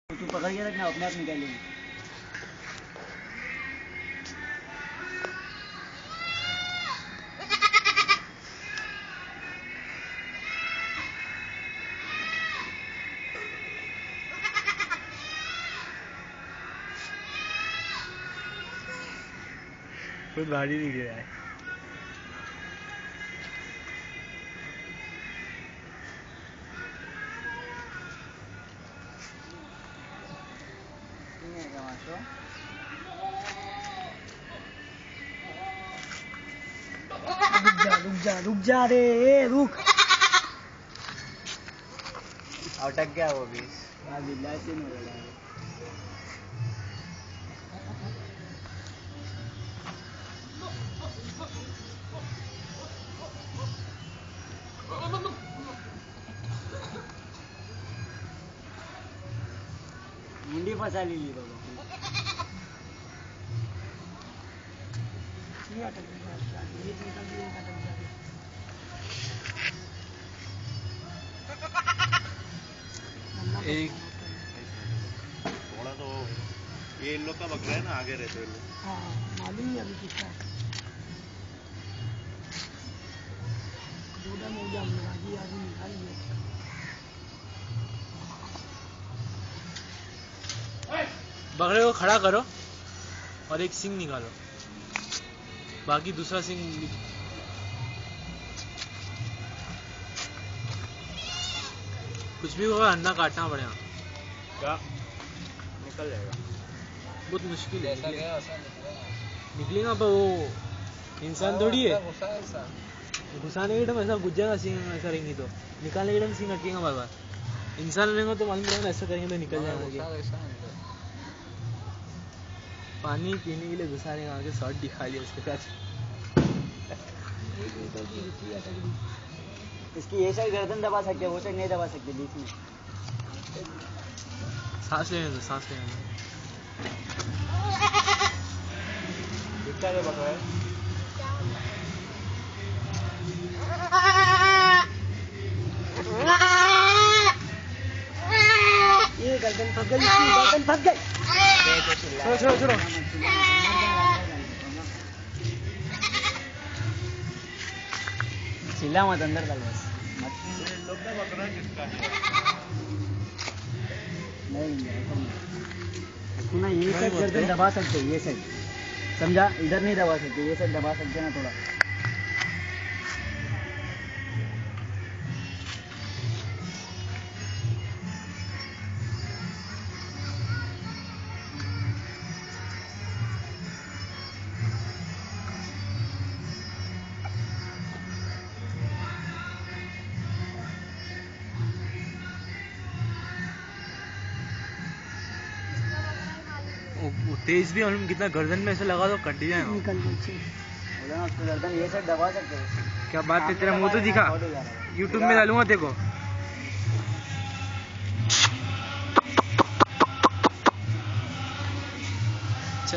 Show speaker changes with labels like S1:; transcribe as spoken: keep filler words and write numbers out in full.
S1: तू पकड़ के रखना, अपने आप निकालेंगे।
S2: कोई भारी नहीं गिरा है।
S1: रुक जा रुक जा रुक जा रे, रुक।
S2: अटक गया वो भी।
S1: मुंडी फंसा ली बाबा।
S2: एक थोड़ा तो ये इन लोग का बकरा है ना, आगे रहते हैं लोग।
S1: हाँ मालूम है अभी कितना दूधा में हम लोग आगे आगे निकाल लिया।
S2: बकरे को खड़ा करो और एक सींग निकालो, बाकी दूसरा सींग कुछ भी होगा, अंडा काटना पड़ेगा। क्या निकल जाएगा? बहुत मुश्किल है। ऐसा गया, ऐसा निकलेगा पर वो इंसान थोड़ी है। घुसाने के टाइम ऐसा घुस जाएगा, सींग ऐसा रहेंगी तो निकालने के टाइम सींग अटकेगा बार बार। इंसान लेंगे तो मालूम पड़ेगा, ऐसा करेंगे तो निकल जाएगा। पानी पीने के लिए घुसा रहे आगे, शॉर्ट दिखा लिया उसके साथ।
S1: इसकी ये साइड गर्दन दबा सकते हैं, वो साइड नहीं दबा सकते, बीच में।
S2: सांस लेने दो, सांस लेने दो। कितना जो बकरा है?
S1: ये गर्दन फंस गई, गर्दन फंस गई।
S2: छोड़ो छोड़ो छोड़ो।
S1: चिल्ला मत, अंदर डाल बस।
S2: बकरा किसका है?
S1: नहीं ना, ये साइड गर्दन दबा सकते, ये साइड समझा, इधर नहीं दबा सकते, ये साइड दबा सकते ना थोड़ा।
S2: वो तेज भी हम कितना गर्दन में ऐसे लगा दो कट जाएगा।
S1: निकल गर्दन ये साइड दबा सकते हो।
S2: क्या बात है, तेरा मुंह तो दिखा, यूट्यूब में डालूंगा देखो।